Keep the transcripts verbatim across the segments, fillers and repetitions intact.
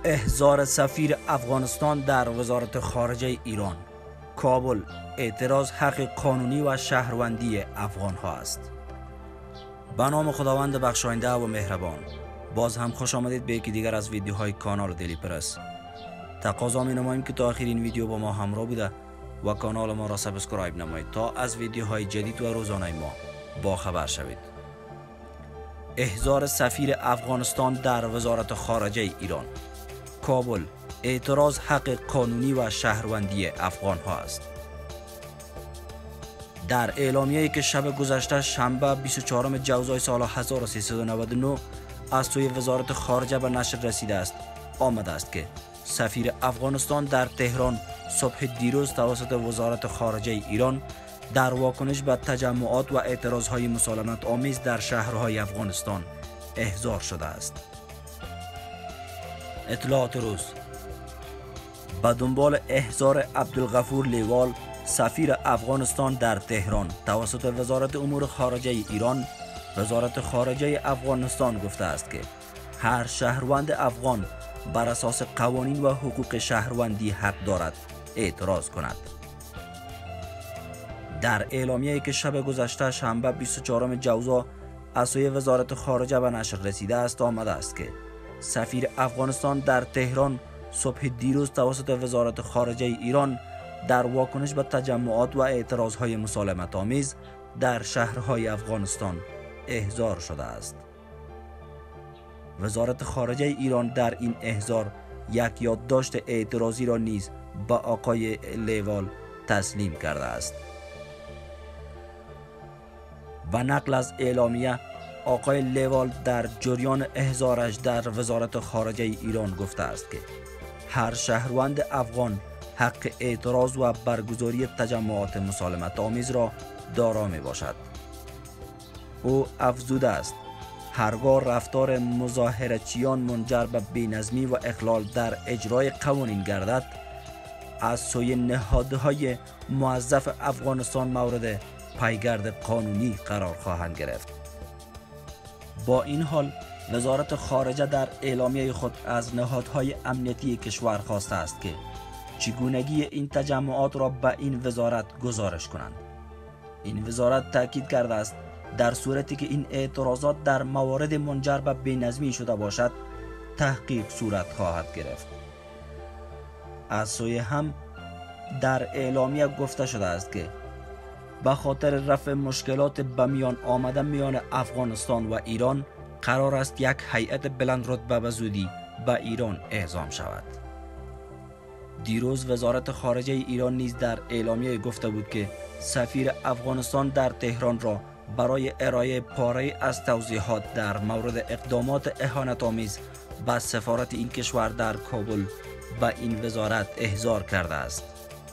احضار سفیر افغانستان در وزارت خارجه ایران. کابل: اعتراض حق قانونی و شهروندی افغان ها است. به نام خداوند بخشاینده و مهربان. باز هم خوش آمدید به یکی دیگر از ویدیوهای کانال دیلی پرس. تقاضا می نماییم که تا آخر این ویدیو با ما همراه بوده و کانال ما را سابسکرایب نمایید تا از ویدیوهای جدید و روزانه ما با خبر شوید. احضار سفیر افغانستان در وزارت خارجه ایران. کابل: اعتراض حق قانونی و شهروندی افغان ها است. در اعلامیه‌ای که شب گذشته شنبه بیست و چهارم جوزای سال هزار و سیصد و نود و نه از سوی وزارت خارجه به نشر رسیده است، آمده است که سفیر افغانستان در تهران صبح دیروز توسط وزارت خارجه ایران در واکنش به تجمعات و اعتراضهای مسالمت آمیز در شهرهای افغانستان احضار شده است. اطلاعات روز: به دنبال احضار عبدالغفور لیوال سفیر افغانستان در تهران توسط وزارت امور خارجه ایران، وزارت خارجه افغانستان گفته است که هر شهروند افغان بر اساس قوانین و حقوق شهروندی حق دارد اعتراض کند. در اعلامیه‌ای که شب گذشته شنبه بیست و چهارم جوزا از سوی وزارت خارجه به نشر رسیده است، آمده است که سفیر افغانستان در تهران صبح دیروز توسط وزارت خارجه ایران در واکنش به تجمعات و اعتراضهای مسالمت آمیز در شهرهای افغانستان احضار شده است. وزارت خارجه ایران در این احضار یک یادداشت اعتراضی را نیز به آقای لیوال تسلیم کرده است. و نقل از اعلامیه، آقای لیوال در جریان احضارش در وزارت خارجه ایران گفته است که هر شهروند افغان حق اعتراض و برگزاری تجمعات مسالمت آمیز را دارا می باشد. او افزوده است هرگاه رفتار مظاهرچیان منجر به بی‌نظمی و اخلال در اجرای قوانین گردد، از سوی نهادهای موظف افغانستان مورد پیگرد قانونی قرار خواهند گرفت. با این حال وزارت خارجه در اعلامیه خود از نهادهای امنیتی کشور خواسته است که چگونگی این تجمعات را به این وزارت گزارش کنند. این وزارت تاکید کرده است در صورتی که این اعتراضات در موارد منجر به بی‌نظمی شده باشد، تحقیق صورت خواهد گرفت. از سوی هم در اعلامیه گفته شده است که به خاطر رفع مشکلات به میان آمده میان افغانستان و ایران قرار است یک هیئت بلند رتبه به زودی به ایران اعزام شود. دیروز وزارت خارجه ایران نیز در اعلامیه گفته بود که سفیر افغانستان در تهران را برای ارائه پاره از توضیحات در مورد اقدامات اهانت‌آمیز به سفارت این کشور در کابل به این وزارت احضار کرده است.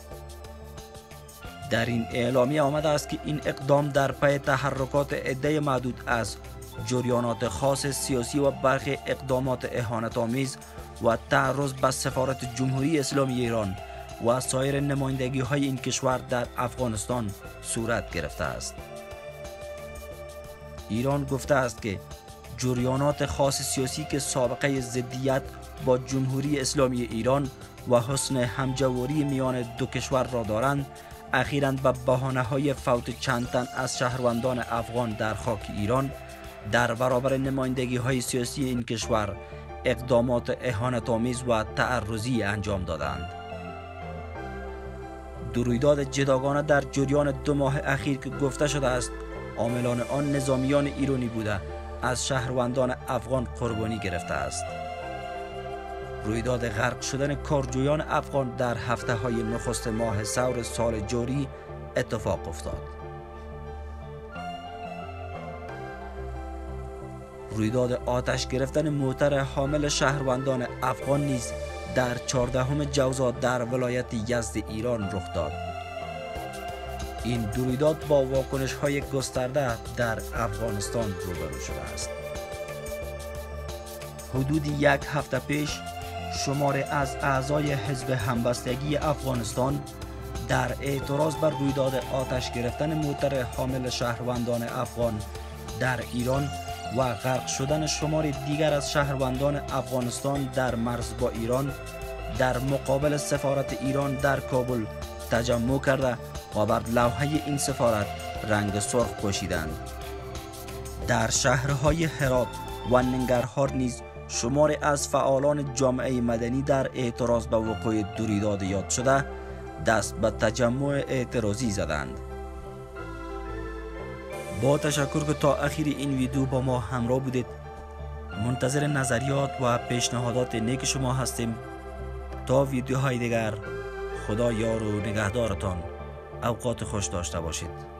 در این اعلامیه آمده است که این اقدام در پی تحرکات عده معدود از جریانات خاص سیاسی و برخی اقدامات اهانت‌آمیز و تعرض به سفارت جمهوری اسلامی ایران و سایر نمایندگی های این کشور در افغانستان صورت گرفته است. ایران گفته است که جریانات خاص سیاسی که سابقه ضدیت با جمهوری اسلامی ایران و حسن همجواری میان دو کشور را دارند، اخیراً به بهانه‌های فوت چند تن از شهروندان افغان در خاک ایران در برابر نمایندگی های سیاسی این کشور اقدامات اهانت‌آمیز و تعرضی انجام دادند. دو رویداد جداگانه در جریان دو ماه اخیر که گفته شده است عاملان آن نظامیان ایرانی بوده از شهروندان افغان قربانی گرفته است. رویداد غرق شدن کارجویان افغان در هفته های نخست ماه ثور سال جاری اتفاق افتاد. رویداد آتش گرفتن موتر حامل شهروندان افغان نیز در چهاردهم جوزا در ولایت یزد ایران رخ داد. این دو رویداد با واکنش های گسترده در افغانستان روبرو شده است. حدود یک هفته پیش شماری از اعضای حزب همبستگی افغانستان در اعتراض بر رویداد آتش گرفتن موتر حامل شهروندان افغان در ایران و غرق شدن شمار دیگر از شهروندان افغانستان در مرز با ایران در مقابل سفارت ایران در کابل تجمع کرده و بر لوحه این سفارت رنگ سرخ پوشیدند. در شهرهای هرات و ننگرهار نیز شماری از فعالان جامعه مدنی در اعتراض به وقوع دو رویداد یاد شده دست به تجمع اعتراضی زدند. با تشکر که تا اخیر این ویدیو با ما همراه بودید. منتظر نظریات و پیشنهادات نیک شما هستیم. تا ویدیوهای دیگر، خدا یار و نگهدارتان. اوقات خوش داشته باشید.